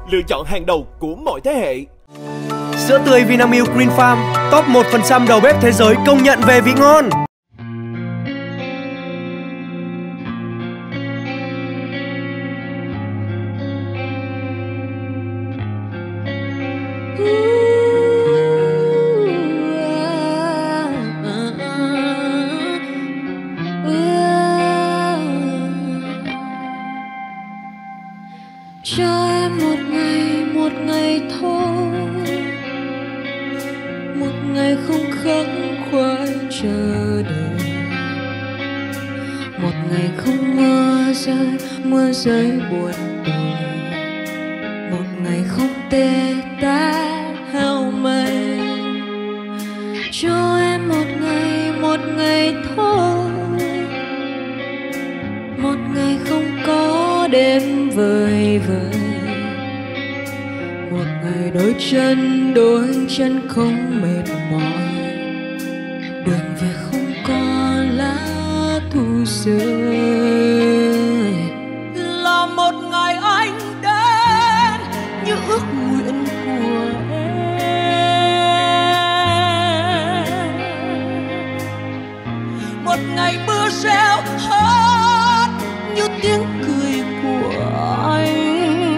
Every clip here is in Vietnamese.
lựa chọn hàng đầu của mọi thế hệ. Sữa tươi Vinamilk Green Farm, top 1% đầu bếp thế giới công nhận về vị ngon. Cho em một ngày thôi, một ngày không khắc khoải chờ đợi, một ngày không mưa rơi buồn tủi, một ngày không tê tái heo mây. Cho em một ngày thôi, một ngày không có đêm vời vợi, một ngày đôi chân không mệt mỏi, đường về không có lá thu rơi. Là một ngày anh đến như ước nguyện của em, một ngày mưa reo hết như tiếng cười của anh,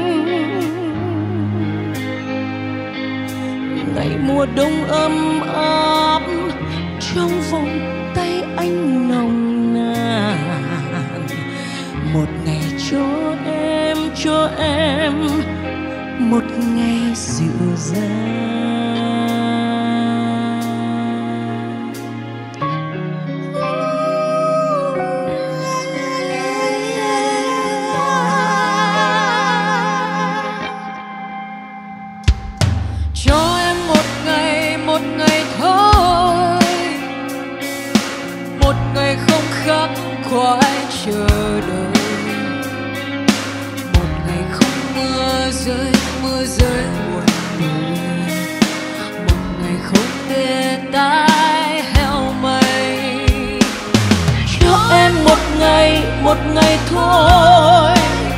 ngày mùa đông ấm áp trong vòng tay anh nồng nàn, một ngày cho em một ngày dịu dàng. Cho em một ngày thôi, một ngày không khắc khoải chờ đợi, một ngày không mưa rơi buồn tủi, một ngày không tê tái heo mây. Cho em một ngày thôi,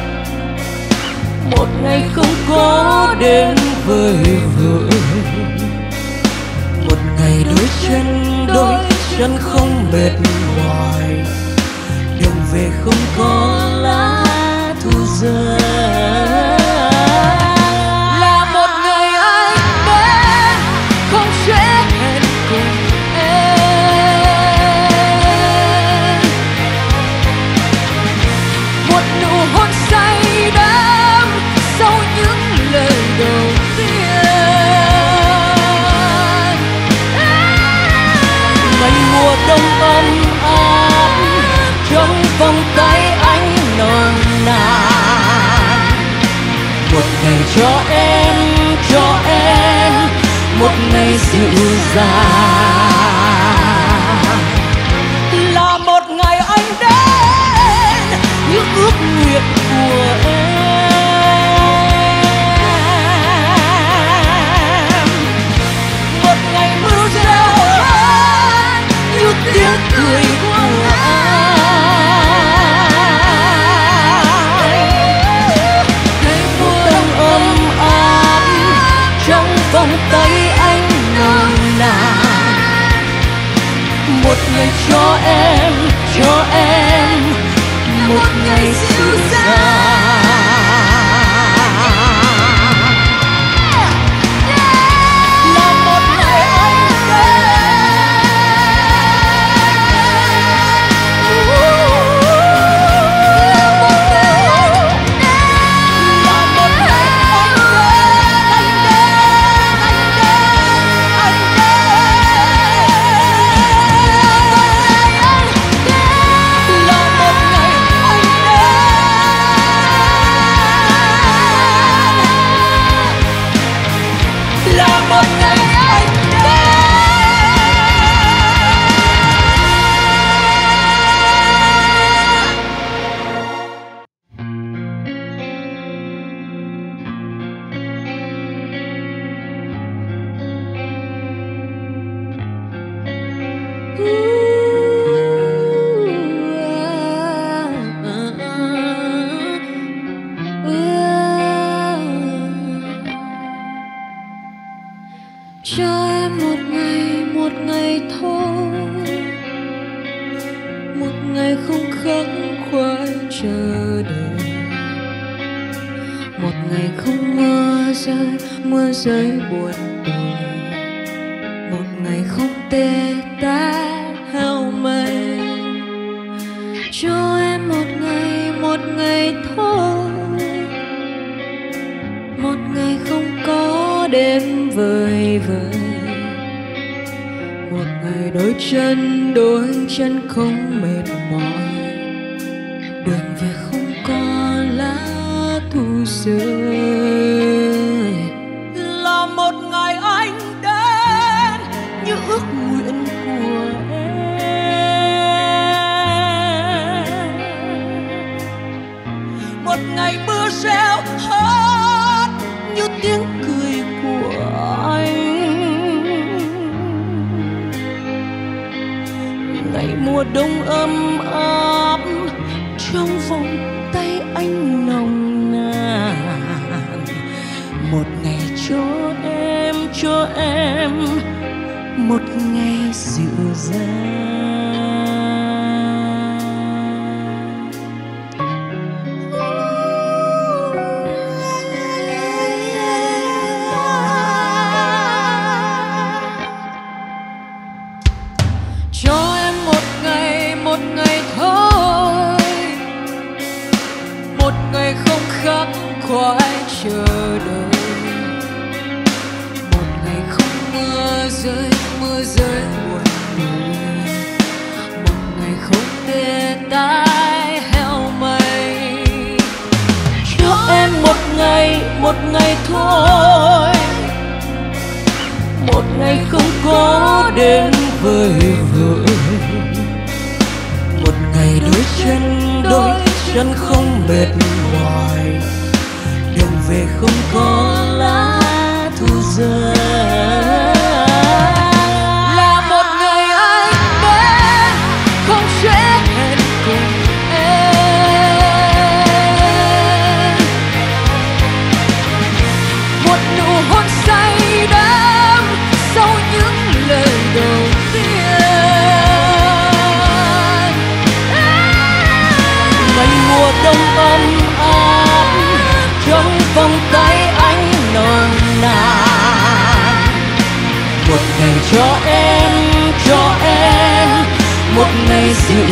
một ngày không có đêm vời vợi, một ngày đôi chân không mệt mỏi, đường về không có lá thu rơi. Là một ngày anh đến không chết hẹn cùng em, một nụ hôn say đắm sau những lời đầu tiên, ngày mùa đông ấm áp trong vòng tay anh nồng nàn, một ngày cho em một ngày dịu dàng. Là một ngày anh đến như ước nguyện của em, một ngày mưa reo hết như tiếng cười của anh, ngày mùa đông ấm áp trong vòng tay anh nồng nàn, một ngày cho em một ngày dịu dàng. Là một ngày anh một ngày thôi, một ngày không khắc khoải chờ đợi, một ngày không mưa rơi buồn tủi, một ngày không tê tái hao mây. Cho em một ngày thôi, một ngày không có đêm vời vợi, một ngày đôi chân không mệt mỏi, đường về không có lá thu rơi. Là một ngày anh đến như ước nguyện của em, một ngày mưa reo hết như tiếng cười của anh, ngày mùa đông ấm áp trong vòng tay anh nồng nàn, một ngày cho em một ngày dịu dàng. Cho em một ngày thôi, một ngày không khắc khoải chờ đợi, một ngày không mưa rơi buồn tủi, một ngày không tê tái heo mây. Cho em một ngày thôi, một ngày không có đến vời vợi, một ngày đôi chân không mệt mỏi, đường về không có lá thu rơi. Là một ngày anh đến không trễ hẹn cùng em, một nụ hôn say đắm sau những lời đầu tiên, ngày mùa đông ấm áp trong vòng tay anh nồng nàn, một ngày cho em một ngày dịu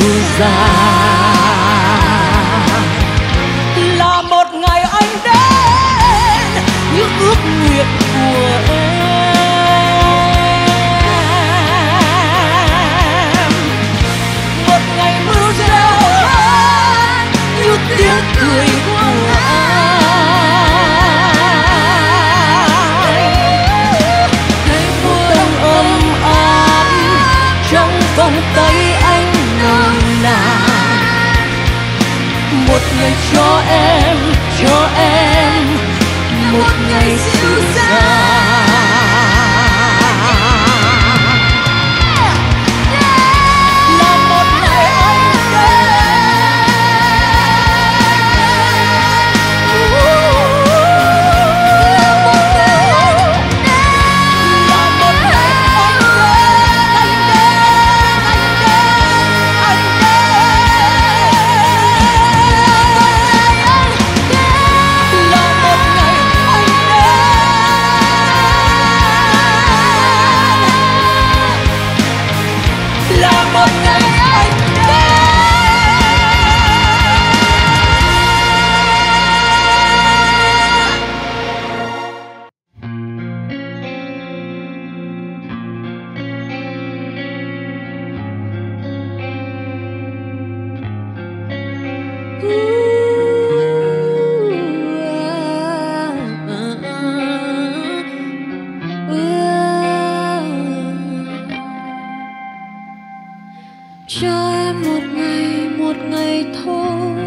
dàng. Là một ngày anh đến như ước nguyện của em, một ngày mưa reo hết như tiếng cười của anh, ngày mùa đông ấm áp trong vòng tay anh nồng nàn, một ngày cho em một ngày dịu dàng. Là một ngày anh cho em một ngày thôi,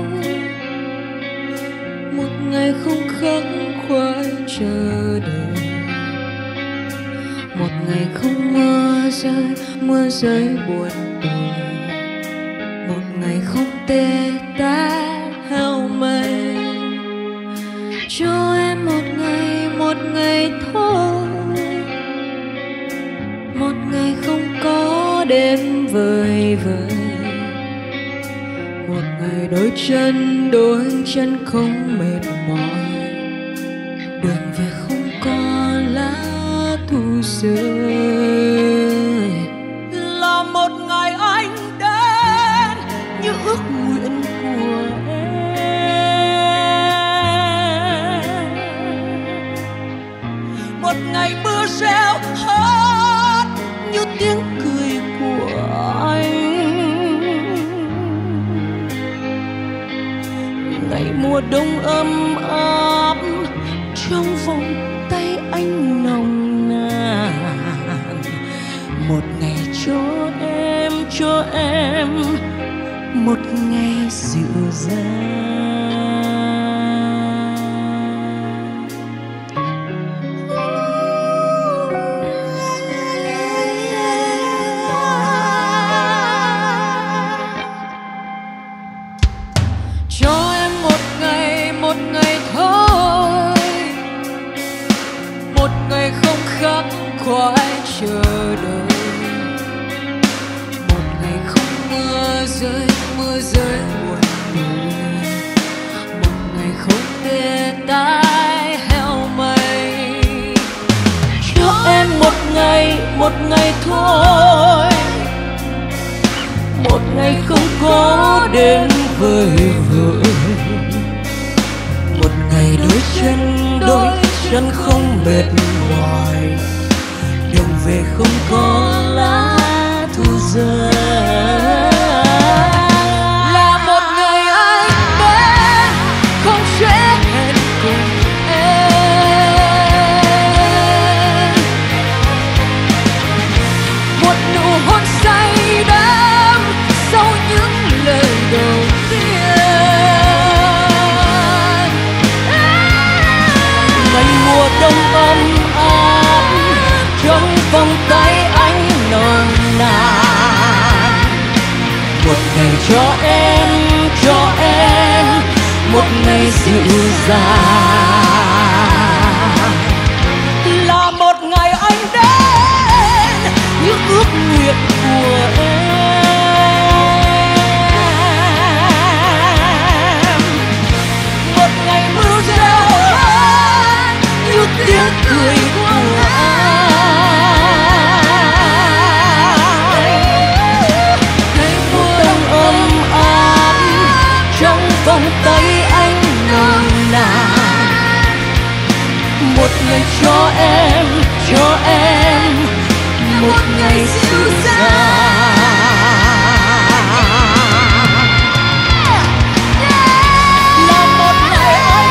một ngày không khắc khoải chờ đợi, một ngày không mưa rơi buồn tủi, một ngày không tê tái hao mây. Cho em một ngày thôi, một ngày không có đêm vời vợi, một ngày đôi chân không mệt mỏi, đường về không có lá thu rơi. Là một ngày anh đến như ước nguyện của em, một ngày mưa reo hết như tiếng cười của anh, ngày mùa đông ấm áp trong vòng tay anh nồng nàn, một ngày cho em một ngày dịu dàng. Cho em một ngày thôi, một ngày không khắc khoải chờ đợi, một ngày không mưa rơi buồn buồn, một ngày không tê tái heo mây. Cho em một ngày thôi, một ngày không có đêm vời vợi, một ngày đôi chân không mệt mỏi, đường về không có lá thu rơi. Là một ngày anh đến không trễ hẹn cùng em, một nụ hôn say đắm sau những lời đầu tiên, ngày mùa đông ấm áp trong vòng tay anh nồng nàn, một ngày cho em một ngày dịu dàng. Là một ngày anh đến như ước nguyện của em, một ngày mưa reo hết như tiếng cười của vòng tay anh nồng nàn, một ngày cho em một ngày dịu dàng. Là một ngày anh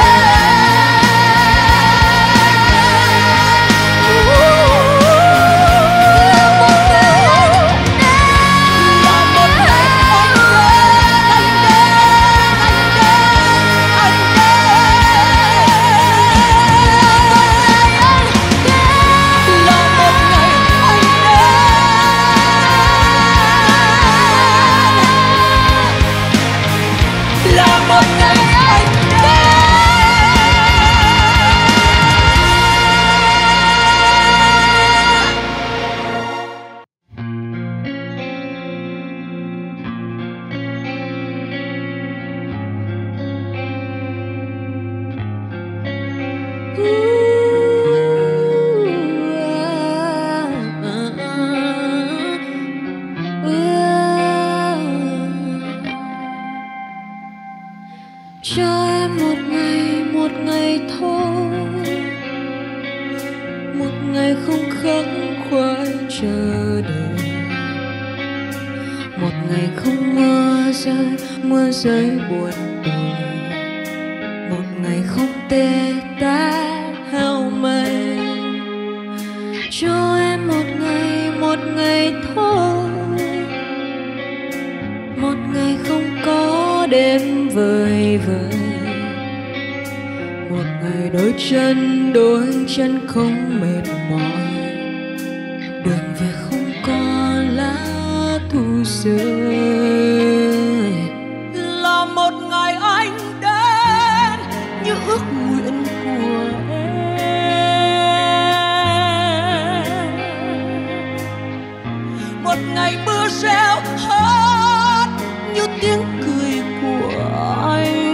cho em một ngày thôi, một ngày không khắc khoải chờ đợi, một ngày không mưa rơi buồn buồn, một ngày không tê tái heo mây. Cho em một ngày thôi, một ngày không có đêm vời vợi, một ngày đôi chân không mệt mỏi, đường về không có lá thu rơi. Là một ngày anh đến như ước nguyện của em, một ngày mưa reo hát như tiếng cười của anh.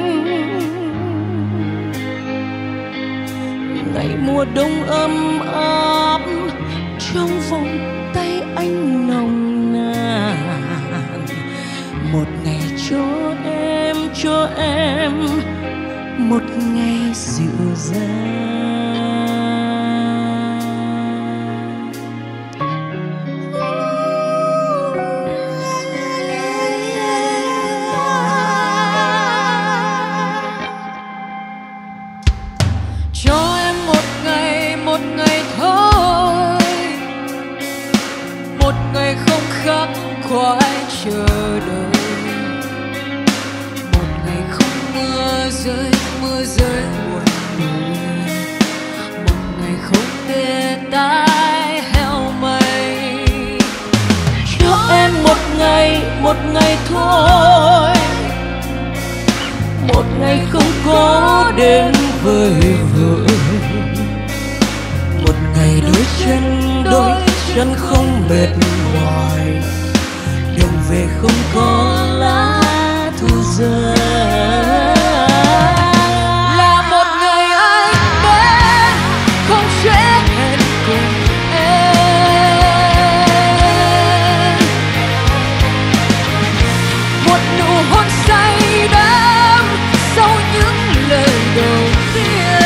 Ngày mùa đông ấm áp trong vòng tay anh nồng nàn. Một ngày cho em một ngày dịu dàng. Cho em một ngày thôi, một ngày không khắc khoải chờ đợi, một ngày không mưa rơi buồn buồn, một ngày không tê tái heo mây. Cho em một ngày thôi, một ngày không có đến với vợ, một ngày đôi chân không mệt mỏi, đường về không có lá thu rơi. Là một ngày anh đến không trễ hẹn cùng em, một nụ hôn say đắm sau những lời đầu tiên.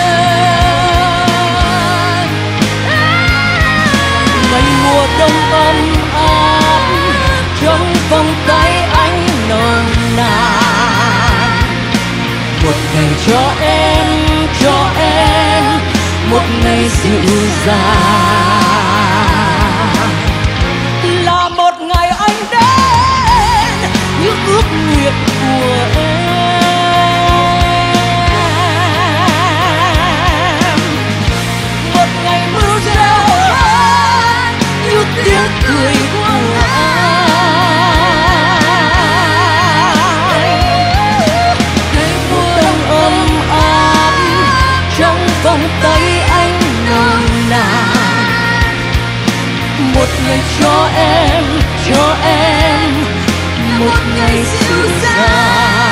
Ngày mùa đông ấm áp trong vòng tay anh nồng nàn. Một ngày cho em một ngày dịu dàng. Là một ngày anh đến như ước nguyện của em. Một ngày mưa reo hát như tiếng cười của vòng tay anh nồng nàn. Một ngày cho em một ngày dịu dàng.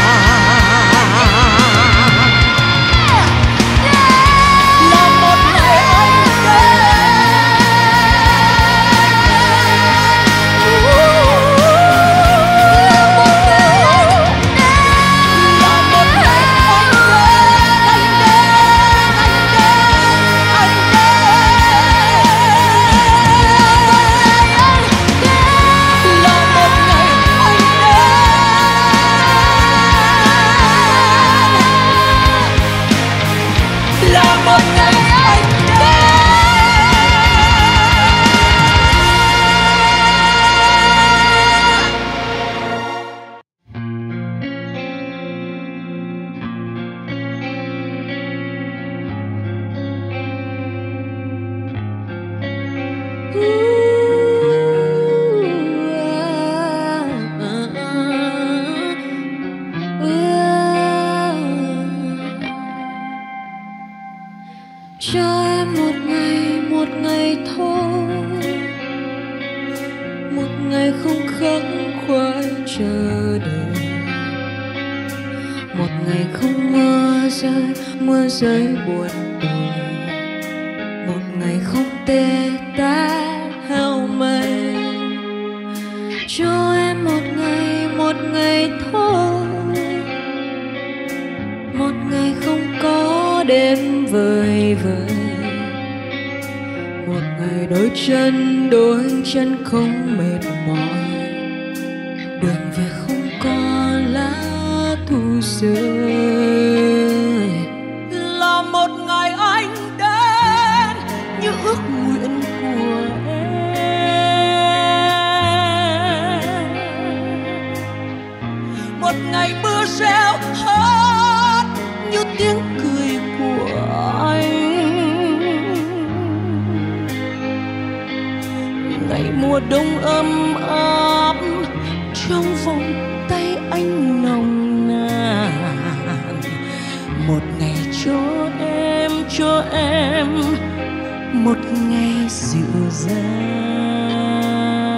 Là một ngày anh cho em một ngày thôi, một ngày không khắc khoải chờ đợi, một ngày không mưa rơi buồn buồn, một ngày không tê tái heo mây. Cho em một ngày thôi, một ngày không có đêm vời vợi, một ngày đôi chân không mệt mỏi, đường về không có lá thu rơi. Là một ngày anh đến như ước nguyện của em, một ngày mưa reo hát như tiếng cười của anh. Ngày mùa đông ấm áp trong vòng tay anh nồng nàn. Một ngày cho em một ngày dịu dàng.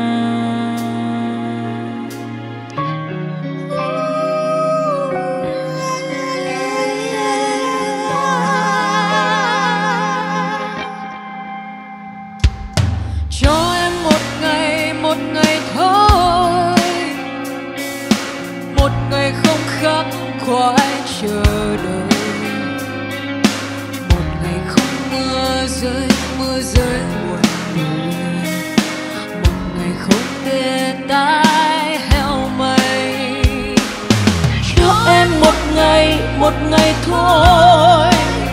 khỏi chờ đợi. Một ngày không mưa rơi buồn buồn. Một ngày không tê tái heo mây. Cho em một ngày thôi.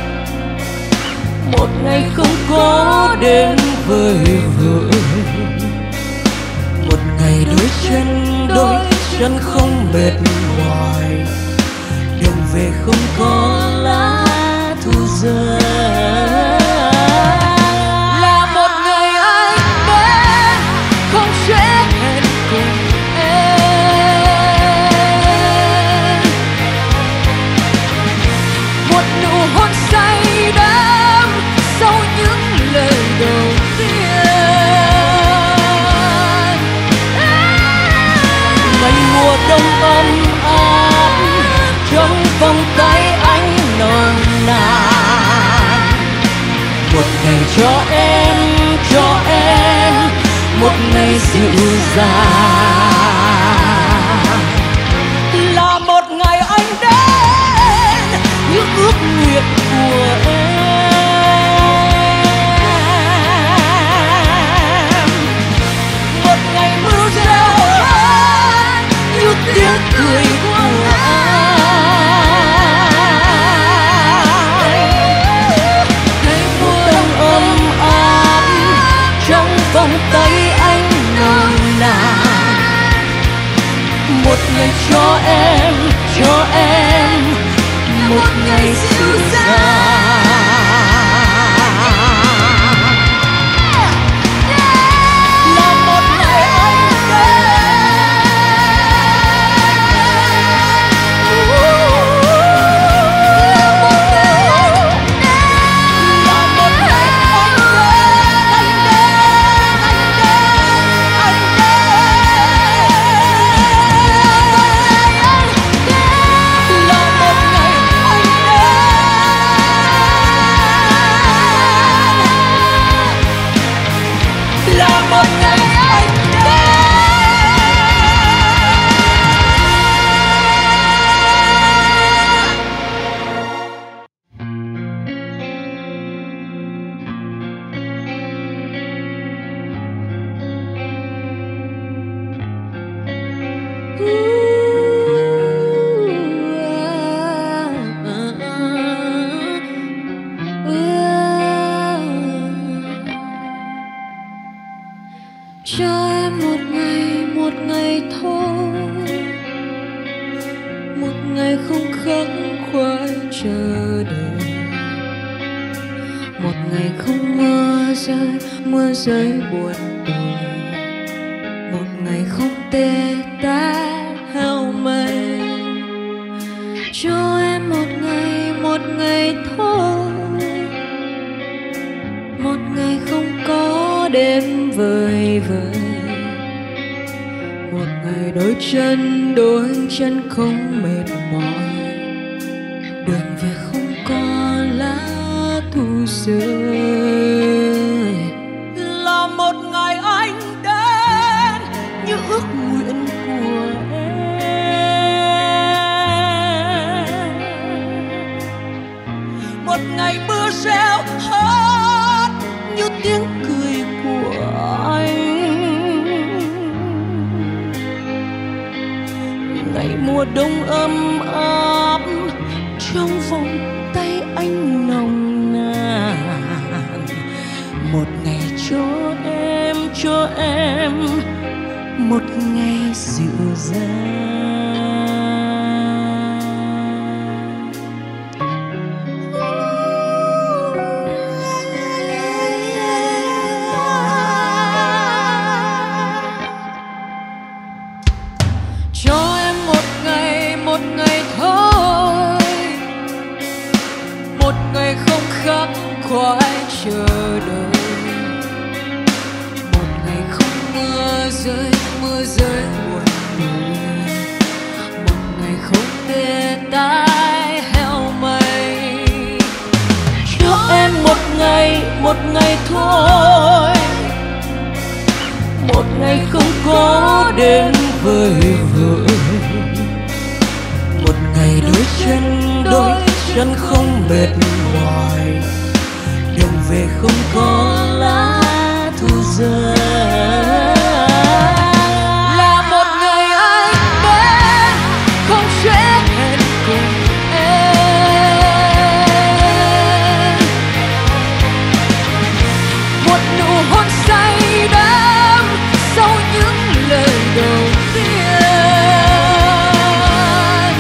Một ngày không có đêm vơi vợi. Một ngày đôi chân không mệt mỏi. Đường về không có lá thu rơi. Là một ngày anh đến không sẽ hẹn cùng em. Một nụ hôn say đắm sau những lời đầu tiên. Ngày mùa đông ấm áp trong vòng tay anh nồng nàn. Một ngày cho em một ngày dịu dàng. Là một ngày anh đến những ước nguyện của em. Một ngày mưa reo hát như tiếng cười của anh. Ngày mùa đông ấm áp trong vòng tay anh nồng nàn. Một ngày cho em một ngày dịu dàng. Là một ngày anh cho em một ngày thôi. Một ngày không khắc khoải chờ đợi. Một ngày không mưa rơi buồn buồn. Một ngày không tê tái heo mây. Cho em một ngày thôi. Một ngày không có đêm vơi vợi. Một ngày đôi chân không mệt mỏi. Đường về không có lá thu rơi. Là một ngày anh đến như ước nguyện của em. Một ngày mưa reo hát như tiếng cười của anh. Ngày mùa đông ấm áp trong vòng tay anh nồng nàn. Một ngày cho em một ngày dịu dàng. Cho em một ngày thôi. Một ngày không khắc khoải chờ đợi. Một ngày không mưa rơi buồn buồn. Một ngày không tê tái heo mây. Cho em một ngày thôi. Một ngày không có đêm vơi vợi. Một ngày đôi chân không mệt mỏi, đường về không có lá thu rơi. Là một ngày anh đến không chết hẹn cùng em, một nụ hôn say đắm sau những lời đầu tiên.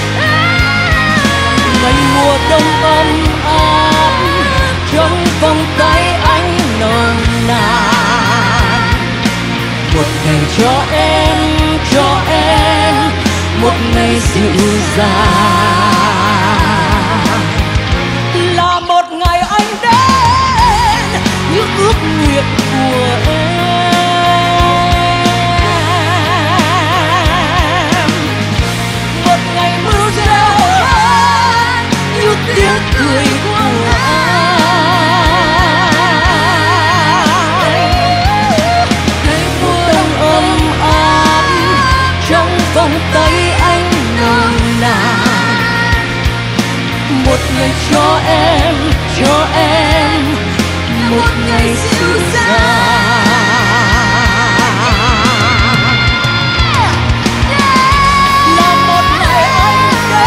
Ngày mùa đông ấm áp trong vòng tay anh nồng nàn, một ngày cho em một ngày dịu dàng. Là một ngày anh đến những ước nguyện của em, một ngày mưa reo như tiếng cười của anh. Ngày mùa đông ấm áp trong vòng tay anh nồng nàn, một ngày cho em một ngày dịu dàng. Là một ngày anh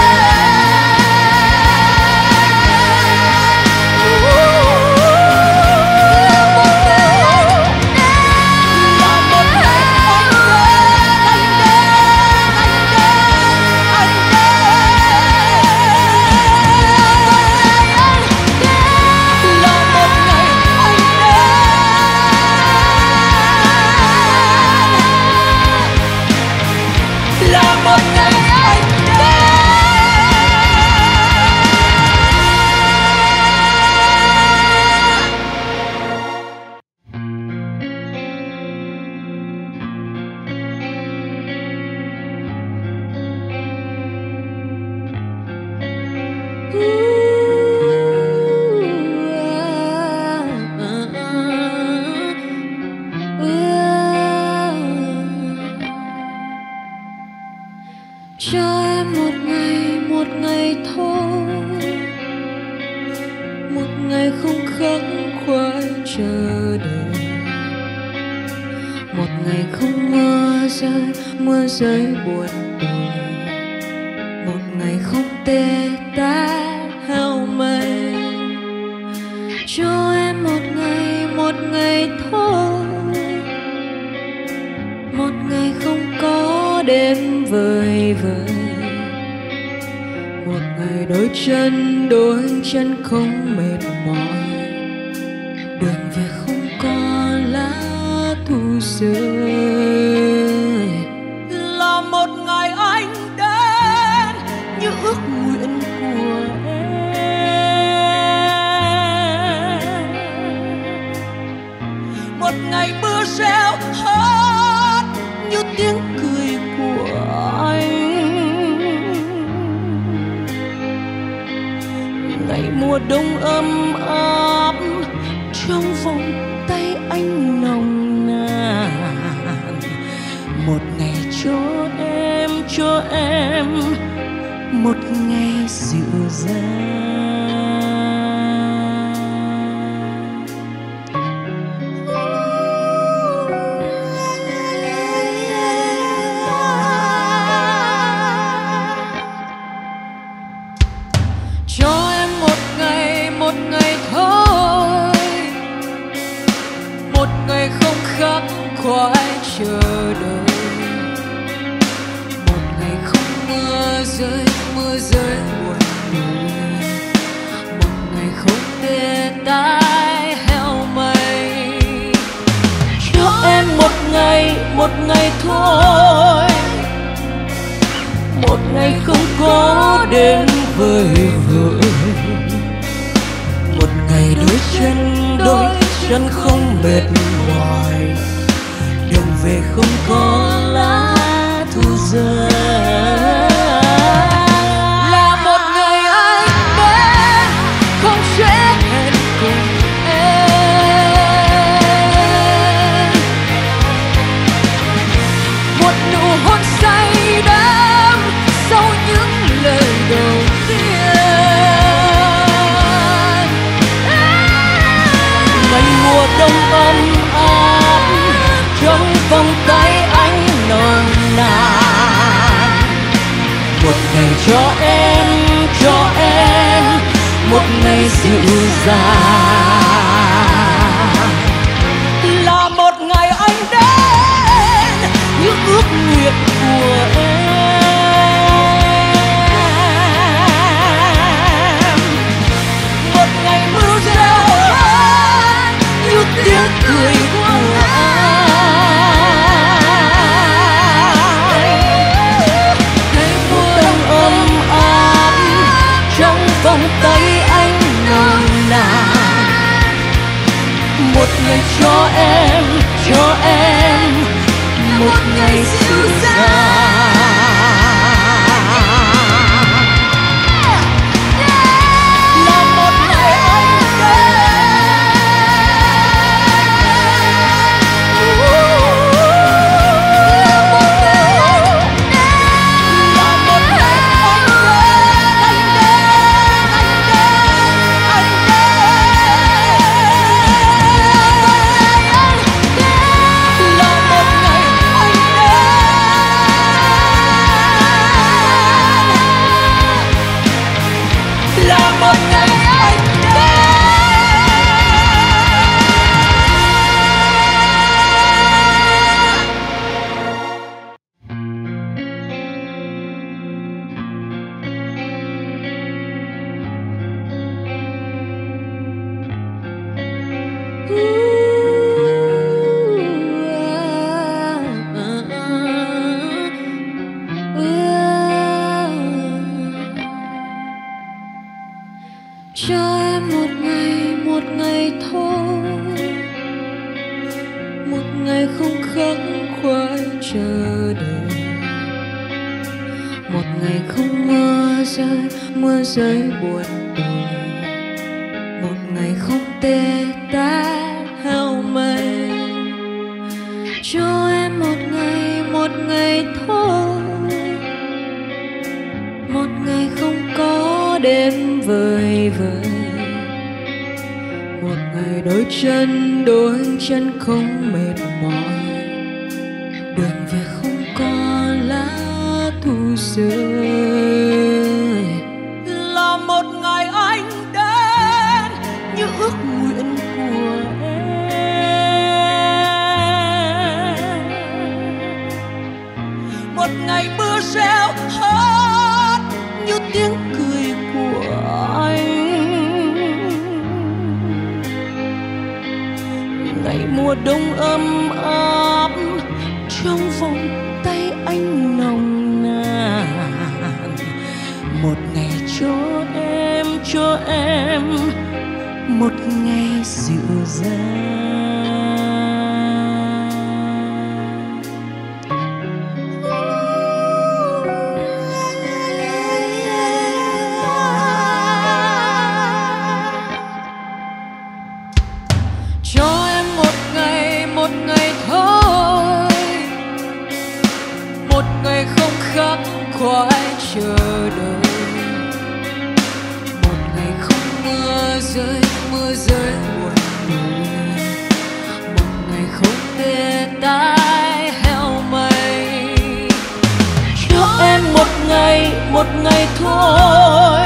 cho em một ngày thôi, một ngày không khắc khoải chờ đợi, một ngày không mưa rơi buồn tủi, một ngày không tê tái heo mây. Cho em một ngày thôi, một ngày không có đêm vời vợi, một ngày đôi chân không mệt mỏi, đường về không có lá thu rơi. Là một ngày anh đến như ước nguyện của em, một ngày mưa reo hát như tiếng cười của anh. Ngày mùa đông ấm áp trong vòng tay anh nồng nàn, một ngày cho em một ngày dịu dàng. Cho em một ngày thôi, một ngày không khắc khoải chờ đợi, một ngày không mưa rơi buồn tủi, một ngày không tê tái heo mây. Cho em một ngày thôi, một ngày không có đêm vời vợi, một ngày đôi chân không mệt mỏi, đường về không có lá thu rơi. Là một ngày anh đến không chết hẹn cùng em, một nụ hôn say đắm sau những lời đầu vòng tay anh nồng nàn. Một ngày cho em một ngày dịu dàng, là một ngày anh đến như ước nguyện của em. Một ngày mưa reo hát như tiếng cười của anh. Ngày mùa đông ấm áp trong vòng tay anh nồng nàn. Một ngày cho em một ngày dịu dàng. Là một ngày anh cho em một ngày thôi, một ngày không khắc khoải chờ đợi, một ngày không mưa rơi buồn tủi, một ngày không tê tái heo mây. Cho em một ngày thôi, một ngày không có đêm vời vợi, một ngày đôi chân không mệt mỏi, đường về không có lá thu rơi. Là một ngày anh đến như ước nguyện của em, một ngày mưa reo hát như tiếng cười của anh. Ngày mùa đông ấm áp trong vòng tay anh nồng nàn. Một ngày cho em một ngày dịu dàng. Cho em một ngày thôi, một ngày không khắc khoải chờ đợi, một ngày không mưa rơi buồn tủi, một ngày không tê tái heo mây. Cho em một ngày thôi,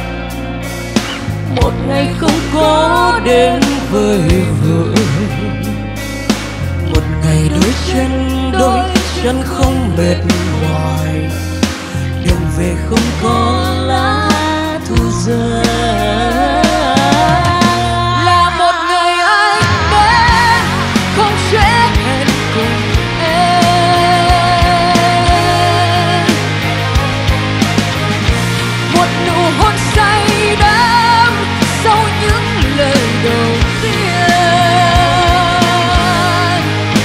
một ngày không có đêm vời vợi, một ngày đôi chân không mệt mỏi, đường về không có lá thu rơi. Là một ngày anh đến không trễ hẹn cùng em, một nụ hôn say đắm sau những lời đầu tiên.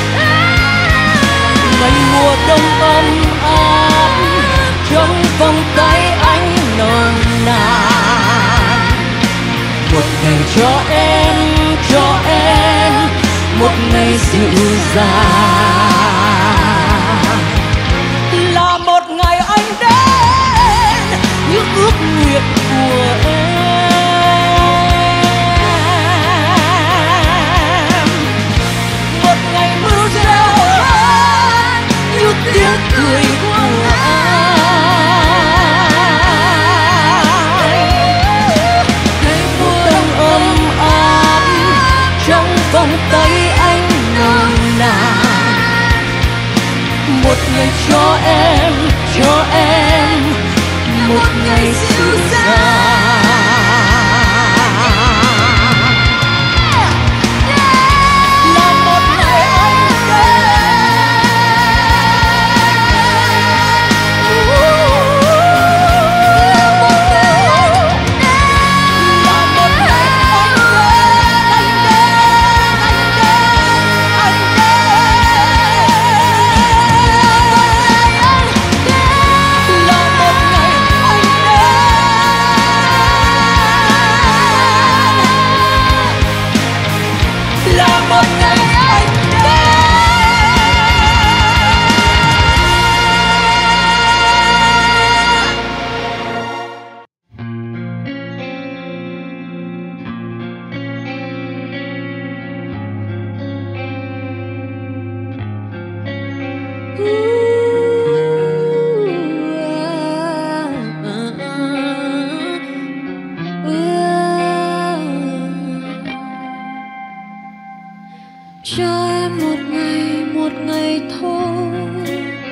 Ngày mùa đông ấm áp trong vòng tay anh nồng nàn. Một ngày cho em một ngày dịu dàng, là một ngày anh đến như ước nguyện của em. Một ngày mưa reo một ngày cho em một ngày dịu dàng. Là một ngày anh cho em một ngày thôi,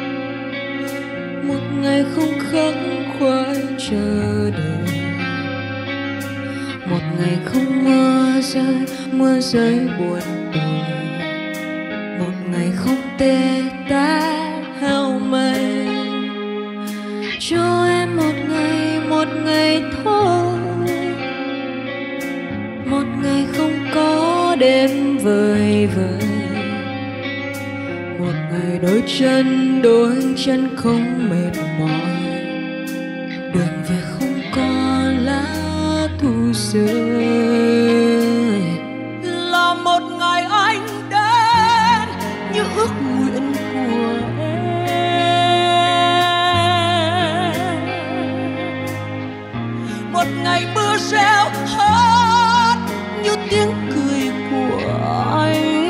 một ngày không khắc khoải chờ đợi, một ngày không mưa rơi buồn tủi, một ngày không tê tái heo mây. Cho em một ngày thôi, một ngày không có đêm vời vợi, một ngày đôi chân không mệt mỏi, đường về không có lá thu rơi. Là một ngày anh đến như ước nguyện của em, một ngày mưa reo hết như tiếng cười của anh,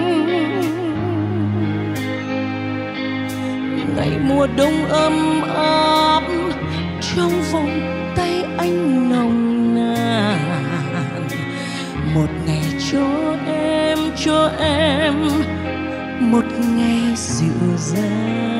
ngày mùa đông ấm áp trong vòng tay anh nồng nàn, một ngày cho em một ngày dịu dàng.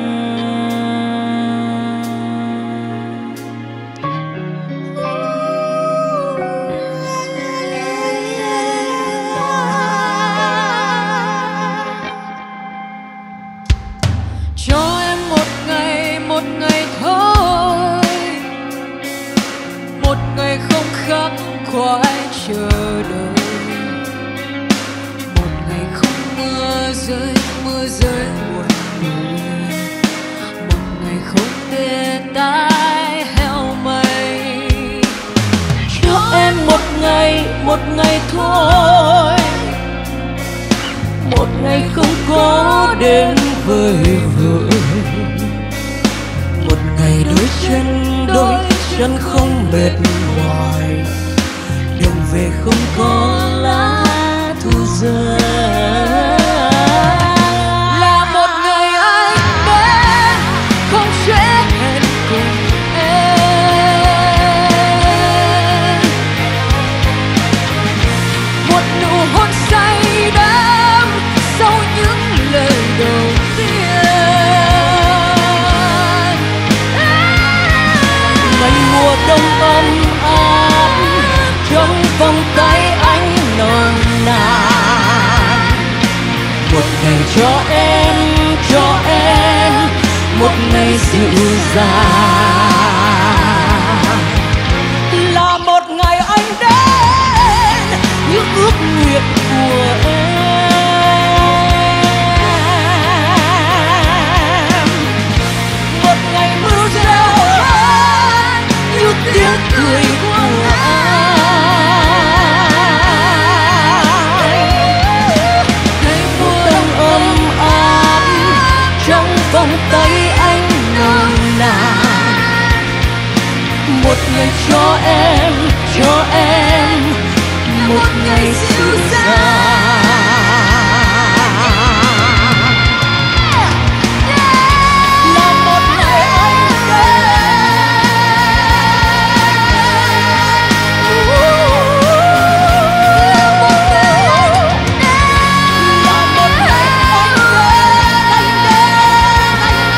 Cho em một ngày thôi, một ngày không khắc khoải chờ đợi, một ngày không mưa rơi buồn tủi, một ngày không tê tái heo mây. Cho em một ngày thôi, một ngày không có đêm vời vợi, một ngày đôi chân không mệt mỏi, đường về không có lá thu rơi. Là một ngày anh đến không trễ hẹn cùng em, một nụ hôn say đắm sau những lời đầu tiên, ngày mùa đông ấm áp trong vòng tay anh nồng nàn, một ngày cho em một ngày dịu dàng. Là một ngày anh đến như ước nguyện của em, một ngày mưa reo hết như tiếng cười của vòng tay anh nồng nàn, một ngày cho em một ngày dịu dàng. Là một ngày anh đến,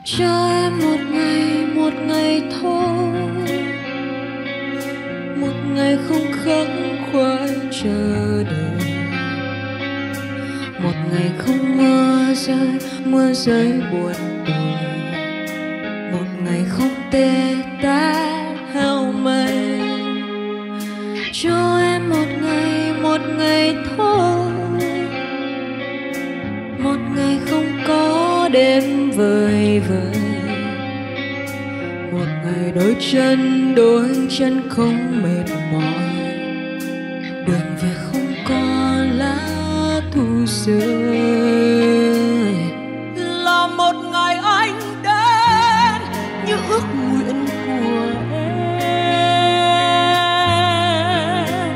cho em một ngày thôi, một ngày không khắc khoải chờ đợi, một ngày không mưa rơi buồn tủi, một ngày không tê tái heo mây. Cho em một ngày thôi, một ngày không có đêm vời vợi, một ngày đôi chân không mệt mỏi, đường về không có lá thu rơi. Là một ngày anh đến như ước nguyện của em,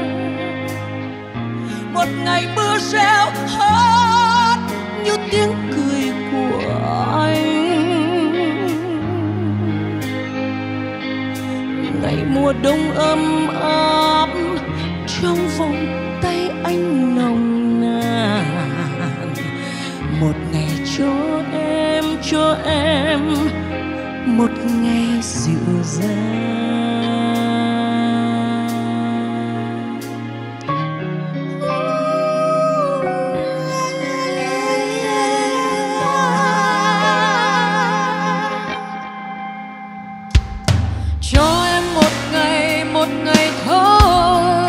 một ngày mưa reo hết như tiếng cười của anh, ngày mùa đông ấm áp trong vòng tay anh nồng nàn, một ngày cho em một ngày dịu dàng. Cho em một ngày thôi,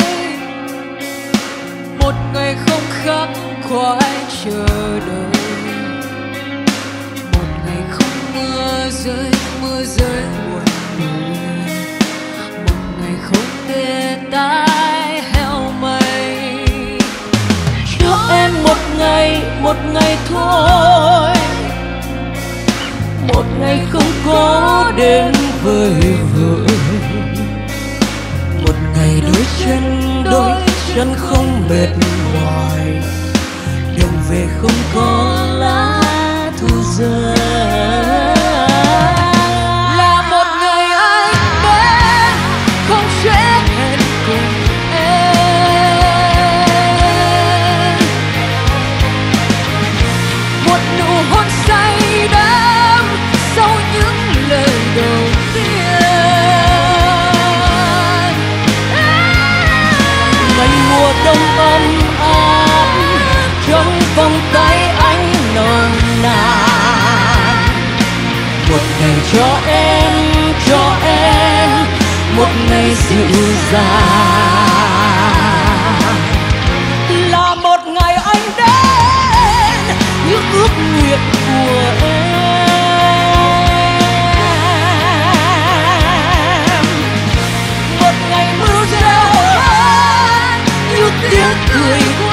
một ngày không khắc khoải chờ đợi, một ngày không mưa rơi buồn tủi, một ngày không tê tái heo mây. Cho em một ngày thôi, một ngày không có đêm vời vợi, một ngày đôi chân không mệt mỏi, đường về không có lá thu rơi. Là một ngày anh đến không sẽ hẹn cùng em, một nụ hôn say đắm sau những lời đầu tiên, ngày mùa đông ấm áp trong vòng tay anh nồng nàn, một ngày cho em một ngày dịu dàng. Là một ngày anh đến như ước nguyện của em, một ngày mưa reo hết như tiếng cười của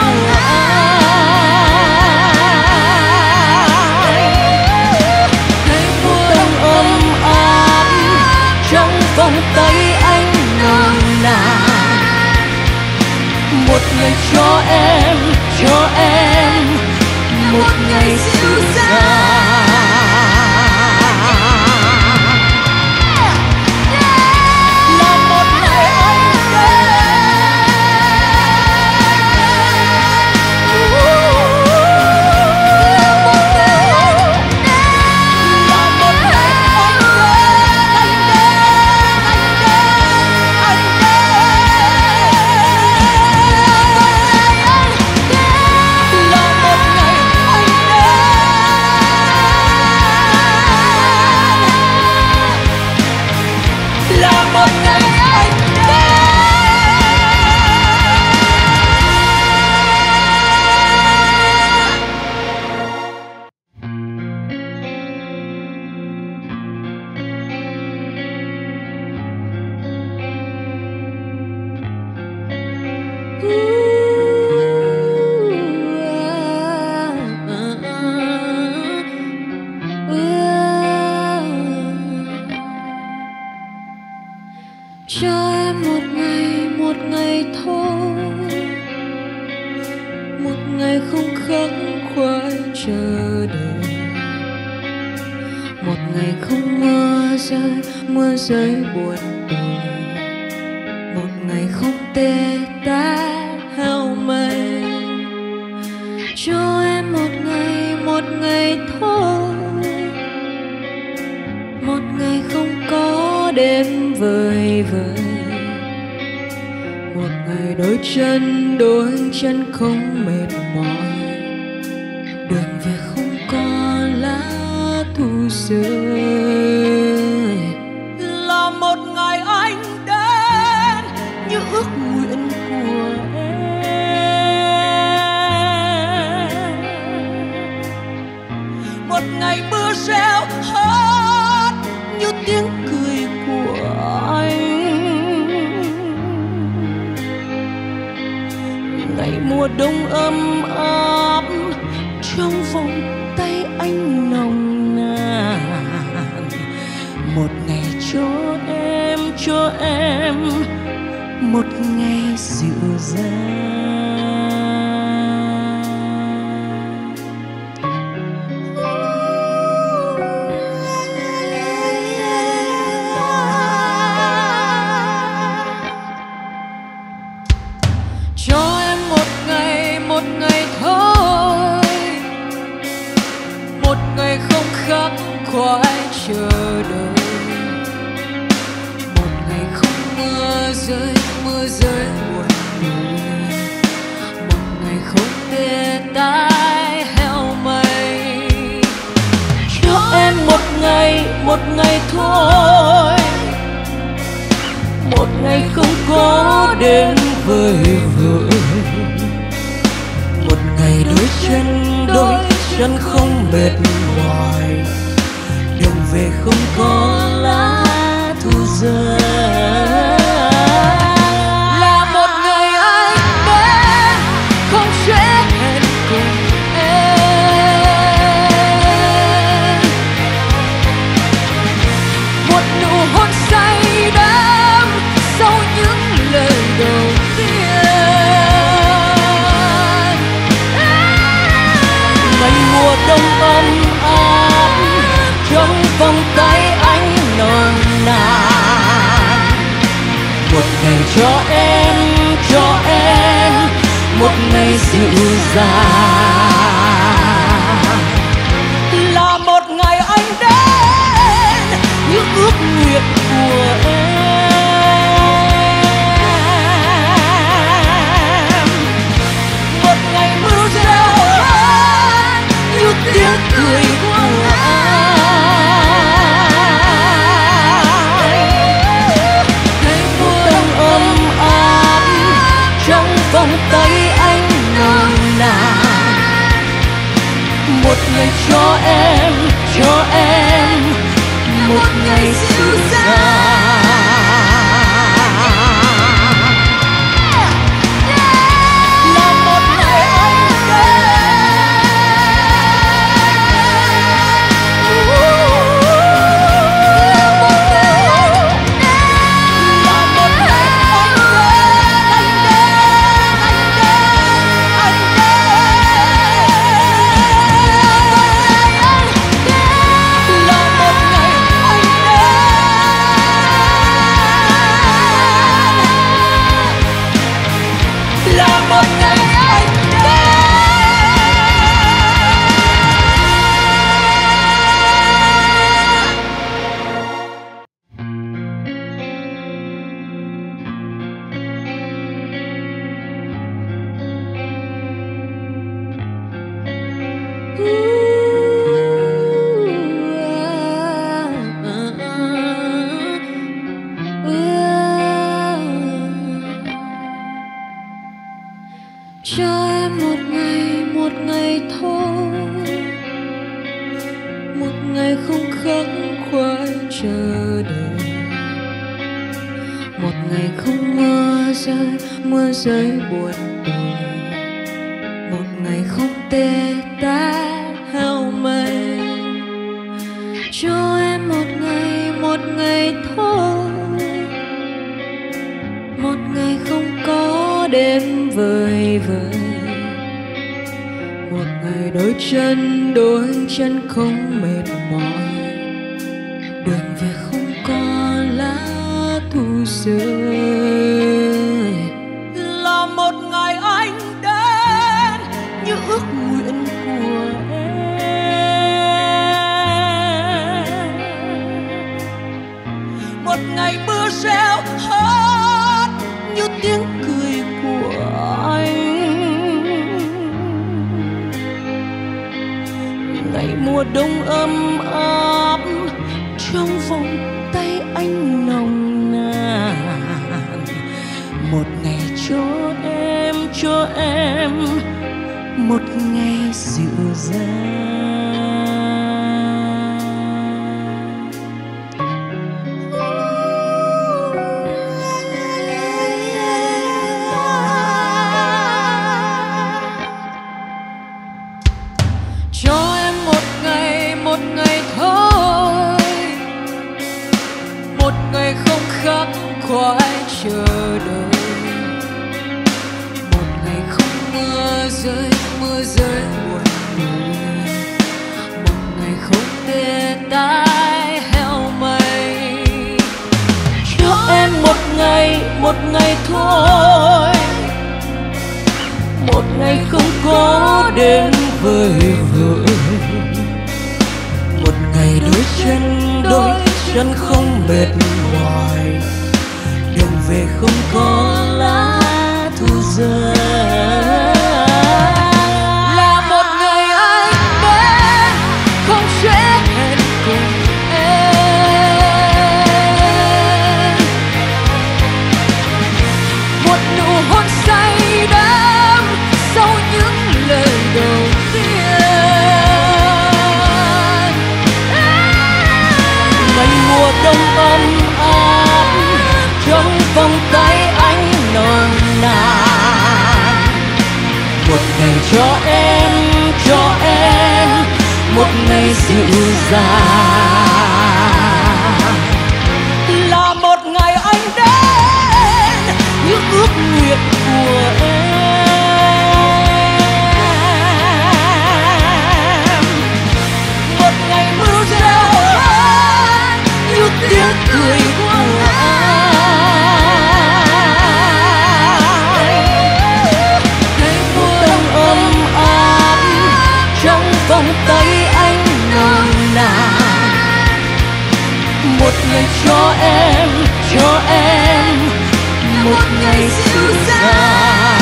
anh, ngày mùa đông ấm áp trong vòng tay anh nồng nàn, một ngày cho em một ngày dịu dàng. Là một ngày anh cho em một ngày thôi, một ngày không khắc khoải chờ đợi, một ngày không mưa rơi buồn tủi, một ngày không tê tái heo mây. Cho em một ngày thôi, vời vợi. Một ngày đôi chân không mệt mỏi, đường về không có lá thu rơi. Là một ngày anh đến như ước nguyện của em, một ngày mưa reo hết như tiếng cười của anh. Ngày mùa đông ấm áp trong vòng tay anh nồng nàn, một ngày cho em một ngày dịu dàng. Cho em một ngày thôi, một ngày không khắc khoải chờ đợi, một ngày không mưa rơi buồn buồn, một ngày không tê tái heo mây. Cho em một ngày thôi, một ngày không có đêm vời vợi, một ngày đôi chân không mệt mỏi, đường về không có lá thu rơi. Là một ngày anh đến không chết hẹn cùng em, một nụ hôn say đắm sau những lời đầu tiên. Ngày mùa đông ấm áp trong vòng tay anh nồng nàn, một ngày cho em một ngày dịu dàng. Là một ngày anh đến như ước nguyện của em, một ngày mưa reo như tiếng cười của anh. Ngày mùa đông ấm áp trong vòng tay anh nồng nàn, một ngày cho em một ngày dịu dàng. Là một ngày anh cho em một ngày thôi, một ngày không khắc khoải chờ đợi, một ngày không mưa rơi buồn buồn, một ngày không tê tái heo mây. Cho em một ngày thôi, một ngày không có đêm vời vợi, một ngày đôi chân không mệt mỏi, đường về không có lá thu rơi. Là một ngày anh đến như ước nguyện của em, một ngày mưa ấm áp trong vòng tay anh nồng nàn. Một ngày cho em một ngày dịu dàng. Cho em một ngày thôi, một ngày không khắc khoải chờ đợi, một ngày không mưa rơi buồn buồn, một ngày không tê tái heo mây. Cho em một ngày thôi, một ngày không có đến với vợi, một ngày đôi chân không mệt mỏi, đường về không có lá thu rơi. Là một ngày anh đến không trễ hẹn cùng em, một nụ hôn say đắm sau những lời đầu tiên. Ngày mùa đông ấm áp trong vòng tay anh nồng nàn. Một ngày cho em một ngày dịu dàng. Là một ngày anh đến những ước nguyện của em. Một ngày mưa reo hát như tiếng cười của anh. Ngày mùa đông ấm áp trong vòng tay anh nồng nàn. Một ngày cho em một ngày dịu dàng.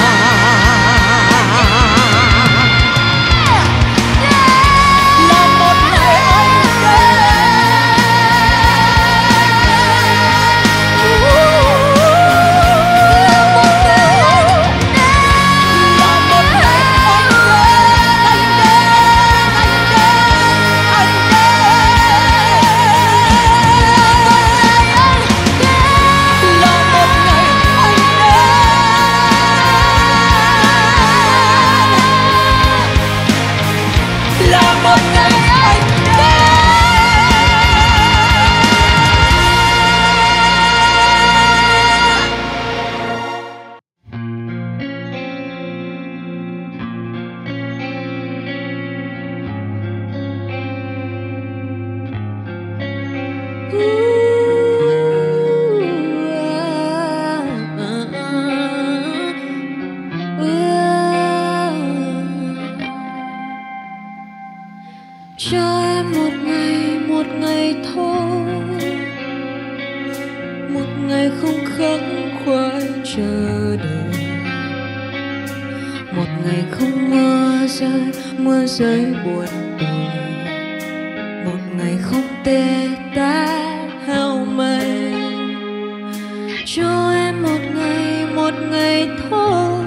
Là một ngày anh cho em một ngày thôi, một ngày không khắc khoải chờ đợi, một ngày không mưa rơi buồn tủi, một ngày không tê tái heo mây. Cho em một ngày thôi,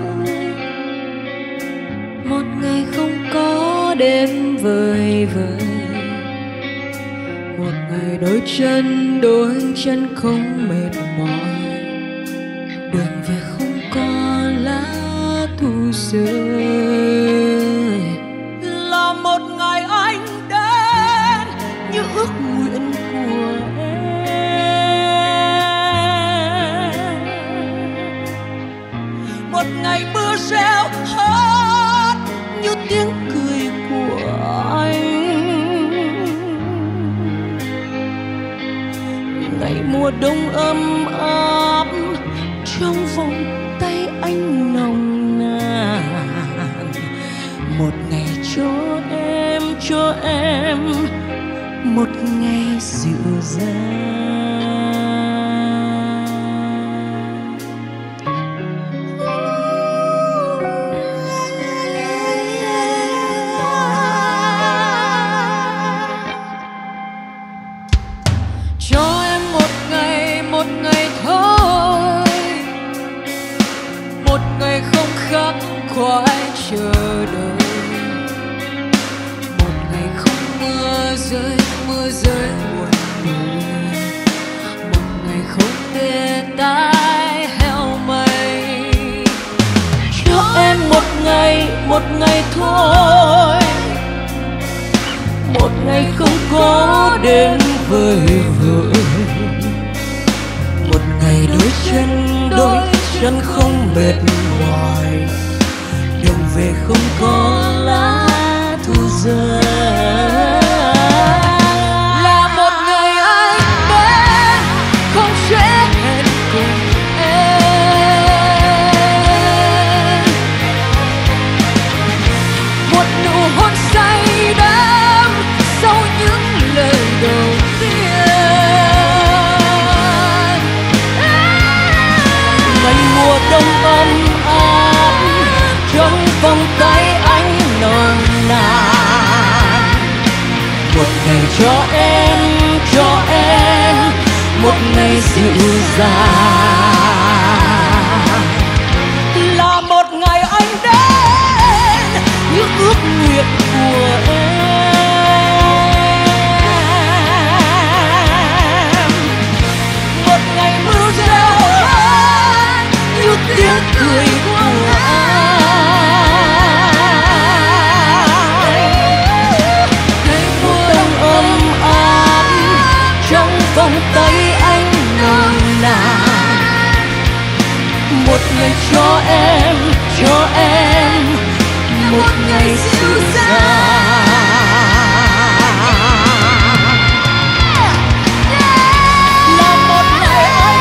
một ngày không có đêm vời vợi, một ngày đôi chân không mệt mỏi, đường về không có lá thu rơi. Là một ngày anh đến như ước nguyện của em, một ngày mưa reo hát như tiếng cười của anh. Ngày mùa đông ấm áp trong vòng tay anh nồng nàn. Một ngày cho em một ngày dịu dàng. mưa rơi một buổi, một ngày không tê tái heo mây. Cho em một ngày thôi, một ngày không có đến với vợ, một ngày đôi chân không mệt mỏi, đường về không có lá thu rơi. Là một ngày anh đến không sẽ hẹn cùng em, một nụ hôn say đắm sau những lời đầu tiên. Ngày mùa đông ấm áp trong vòng tay anh non nàn, một ngày cho em một ngày dịu dàng. Là một ngày anh đến những ước nguyện của em, một ngày mưa rơi như tiếng cười của vòng tay anh nồng nàn, một ngày cho em một ngày dịu dàng. Là một ngày anh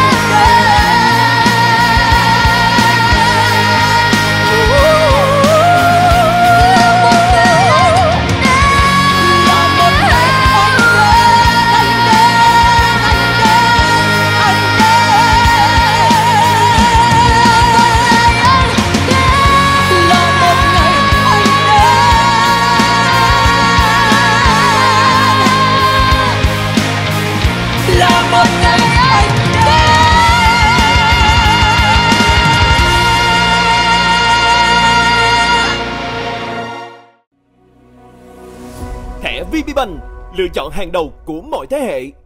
Thẻ VPBank, lựa chọn hàng đầu của mọi thế hệ.